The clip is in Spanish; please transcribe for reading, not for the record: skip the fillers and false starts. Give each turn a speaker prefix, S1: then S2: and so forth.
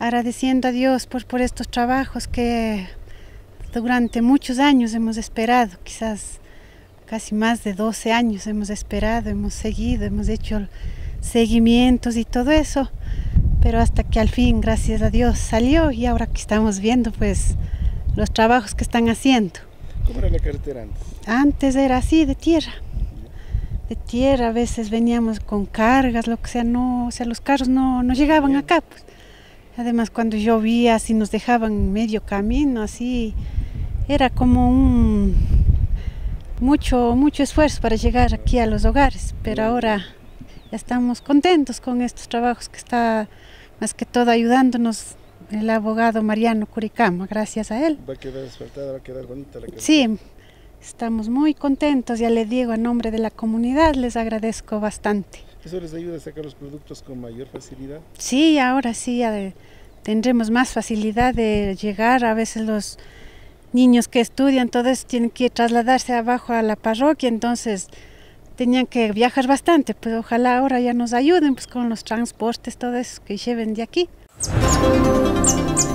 S1: agradeciendo a Dios por estos trabajos que durante muchos años hemos esperado, quizás casi más de 12 años hemos esperado, hemos seguido, hemos hecho seguimientos y todo eso, pero hasta que al fin, gracias a Dios, salió y ahora que estamos viendo pues los trabajos que están haciendo.
S2: ¿Cómo era la carretera antes?
S1: Antes era así, de tierra, a veces veníamos con cargas, lo que sea, los carros no llegaban acá, pues. Además cuando llovía, así nos dejaban medio camino, así, era como mucho esfuerzo para llegar aquí a los hogares, pero ahora ya estamos contentos con estos trabajos que está más que todo ayudándonos el abogado Mariano Curicama, gracias a él.
S2: ¿Va a quedar asfaltada, va a quedar bonita la carretera?
S1: Sí, estamos muy contentos, ya le digo, a nombre de la comunidad les agradezco bastante.
S2: ¿Eso les ayuda a sacar los productos con mayor facilidad?
S1: Sí, ahora sí ya tendremos más facilidad de llegar. A veces los niños que estudian, todo eso, tienen que trasladarse abajo a la parroquia, entonces tenían que viajar bastante, pues ojalá ahora ya nos ayuden pues con los transportes, todo eso, que lleven de aquí.